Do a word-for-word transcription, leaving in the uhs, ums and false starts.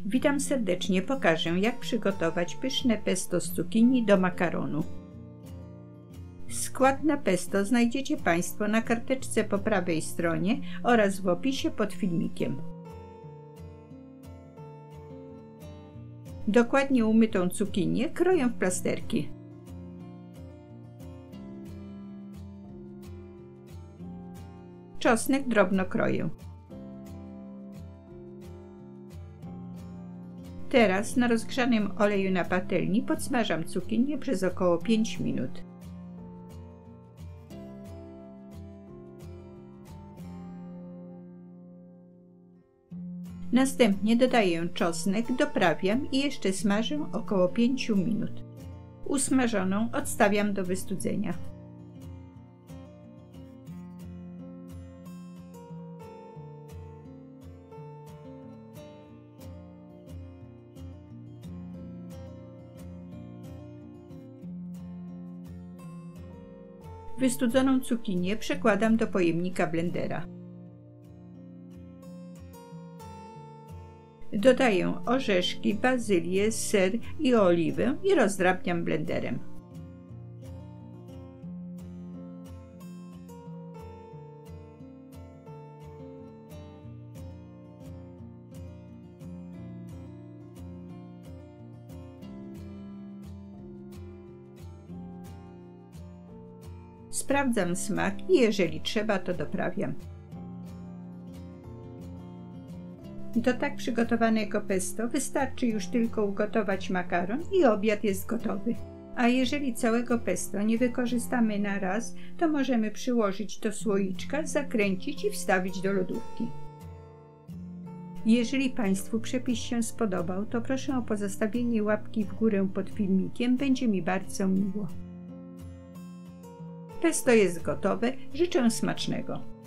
Witam serdecznie, pokażę jak przygotować pyszne pesto z cukinii do makaronu. Skład na pesto znajdziecie Państwo na karteczce po prawej stronie oraz w opisie pod filmikiem. Dokładnie umytą cukinię kroję w plasterki. Czosnek drobno kroję. Teraz na rozgrzanym oleju na patelni podsmażam cukinię przez około pięć minut. Następnie dodaję czosnek, doprawiam i jeszcze smażę około pięć minut. Usmażoną odstawiam do wystudzenia. Wystudzoną cukinię przekładam do pojemnika blendera. Dodaję orzeszki, bazylię, ser i oliwę i rozdrabniam blenderem. Sprawdzam smak i jeżeli trzeba, to doprawiam. Do tak przygotowanego pesto wystarczy już tylko ugotować makaron i obiad jest gotowy. A jeżeli całego pesto nie wykorzystamy na raz, to możemy przyłożyć do słoiczka, zakręcić i wstawić do lodówki. Jeżeli Państwu przepis się spodobał, to proszę o pozostawienie łapki w górę pod filmikiem, będzie mi bardzo miło. Pesto jest gotowe, życzę smacznego.